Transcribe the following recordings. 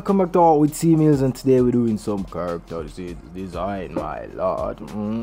welcome back to Art with C Mills, and today we're doing some character design, my lord.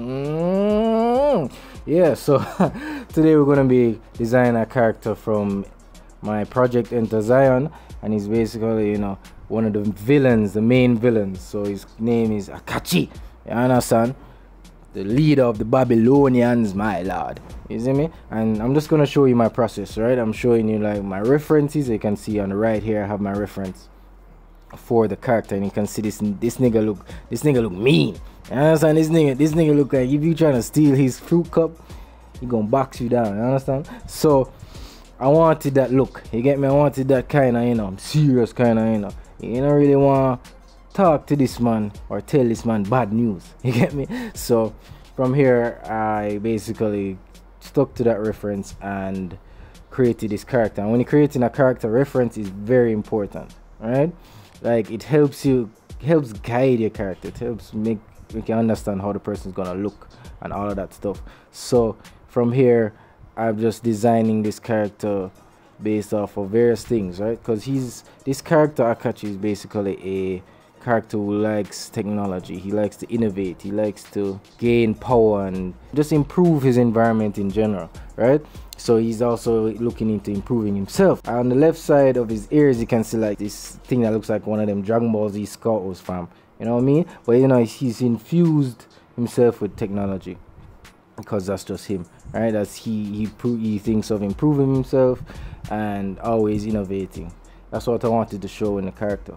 Yeah, so today we're gonna be designing a character from my project Enter Zion, and he's basically, you know, one of the villains, the main villains. So his name is Akachi, you understand? The leader of the Babylonians, my lord. You see me? And I'm just gonna show you my process, right? I'm showing you like my references. You can see on the right here I have my reference for the character, and you can see this nigga look mean. You understand? This nigga look like if you trying to steal his fruit cup, he gonna box you down. You understand? So I wanted that look. You get me? I wanted that kind of, you know, serious kind of, you know. You don't really want to talk to this man or tell this man bad news. You get me? So from here I basically stuck to that reference and created this character. And when you're creating a character, reference is very important, right? Like it helps guide your character. It helps make you understand how the person's gonna look and all of that stuff. So from here I'm just designing this character based off of various things, right? Because this character Akachi is basically a character who likes technology. He likes to innovate. He likes to gain power and just improve his environment in general, right? So he's also looking into improving himself. On the left side of his ears, you can see like this thing that looks like one of them Dragon Ball Z skulls, fam. You know what I mean? But you know, he's infused himself with technology because that's just him, right? That's he thinks of improving himself and always innovating. That's what I wanted to show in the character.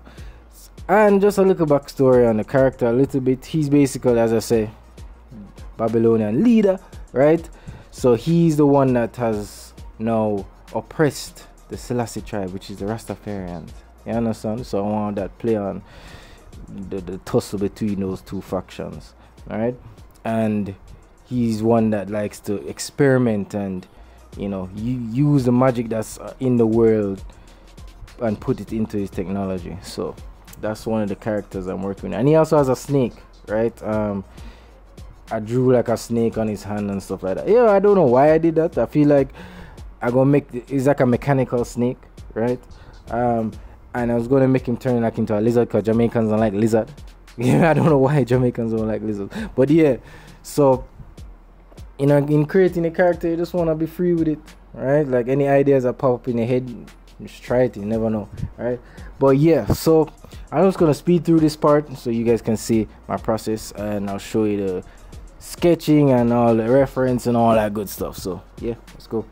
And just a little backstory on the character, a little bit. He's basically, as I say, Babylonian leader, right? So he's the one that has now oppressed the Selassie tribe, which is the Rastafarians. You understand? So I want that play on the tussle between those two factions, alright? And he's one that likes to experiment and, you know, use the magic that's in the world and put it into his technology. So that's one of the characters I'm working with. And he also has a snake, right? I drew like a snake on his hand and stuff like that. Yeah, I don't know why I did that. I feel like I'm gonna make it's like a mechanical snake, right? And I was gonna make him turn like into a lizard because Jamaicans don't like lizard. Yeah, I don't know why Jamaicans don't like lizards, but yeah. So you know, in creating a character, you just wanna be free with it, right? Like any ideas that pop up in your head, just try it. You never know, right? But yeah, so I'm just gonna speed through this part so you guys can see my process, and I'll show you the sketching and all the reference and all that good stuff. So yeah, let's go.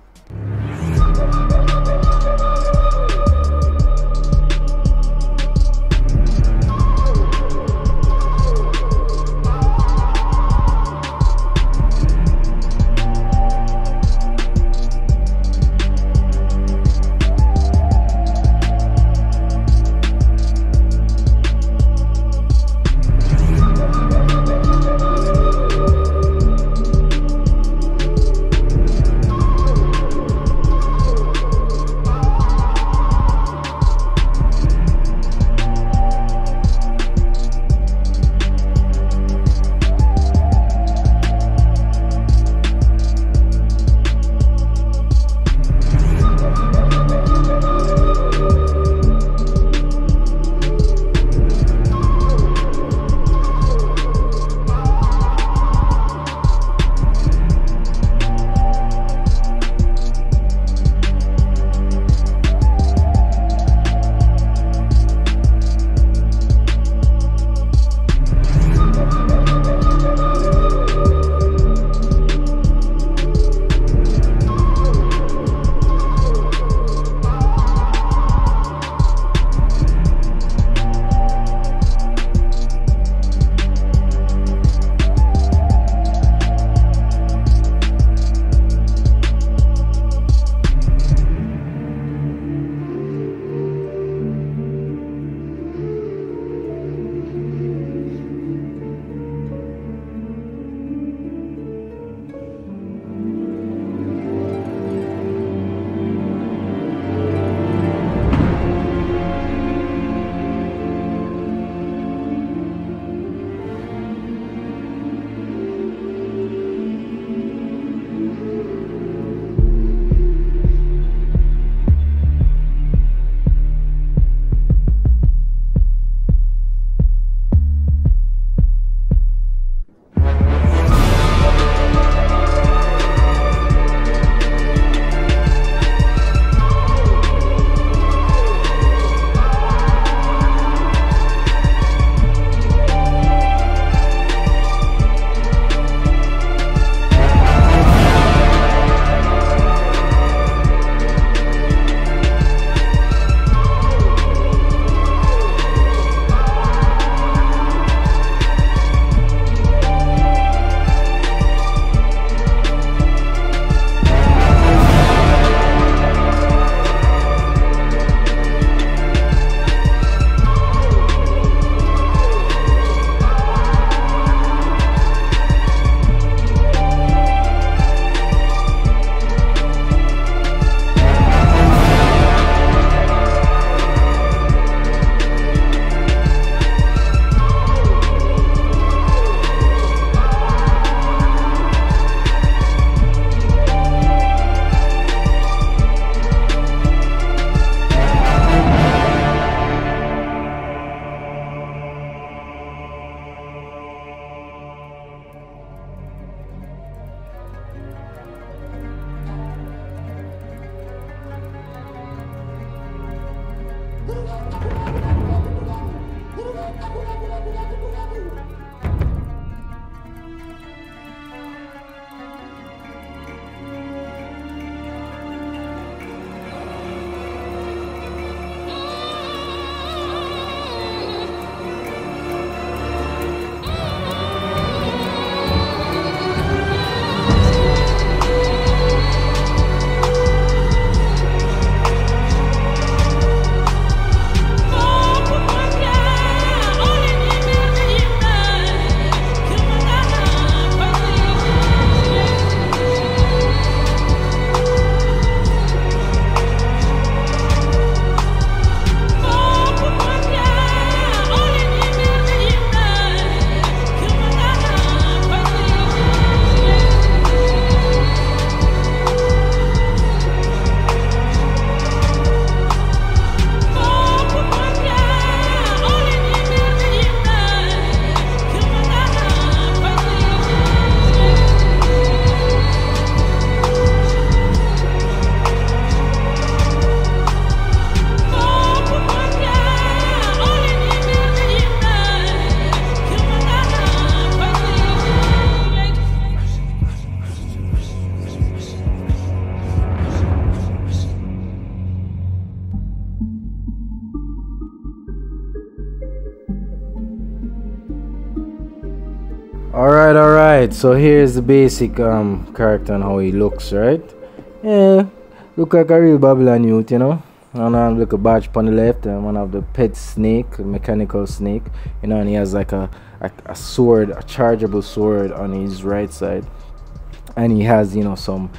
Alright, so here's the basic character and how he looks, right? Yeah, look like a real Babylon youth, you know. And look a badge on the left, and one of the pet snake, a mechanical snake, you know, and he has like a sword, a chargeable sword on his right side, and he has, you know, some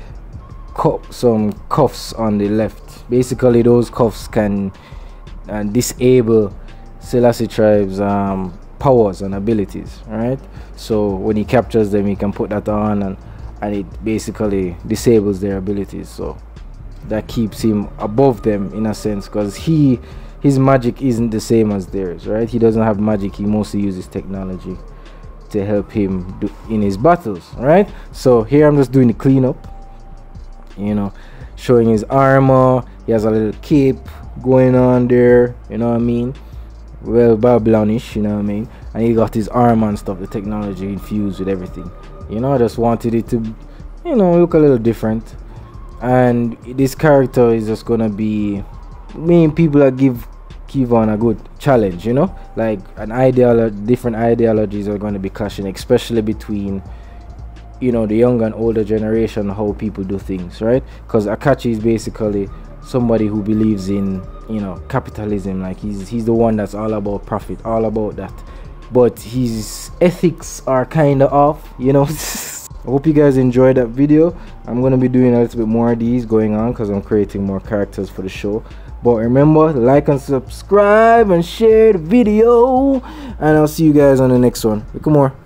cuffs on the left. Basically, those cuffs can disable Selassie Tribe's powers and abilities, right? So when he captures them, he can put that on, and it basically disables their abilities. So that keeps him above them in a sense, because his magic isn't the same as theirs, right? He doesn't have magic. He mostly uses technology to help him in his battles, right? So here I'm just doing the cleanup, you know, showing his armor. He has a little cape going on there, you know what I mean, well Babylonish, you know what I mean, and he got his armor and stuff, the technology infused with everything, you know. I just wanted it to, you know, look a little different. And this character is just gonna be main people that give Kevon a good challenge, you know, like different ideologies are going to be clashing, especially between, you know, the young and older generation, how people do things, right? Because Akachi is basically somebody who believes in, you know, capitalism. Like he's the one that's all about profit, all about that, but his ethics are kind of off, you know. I hope you guys enjoyed that video. I'm going to be doing a little bit more of these going on because I'm creating more characters for the show. But remember, like and subscribe and share the video, and I'll see you guys on the next one. Look more.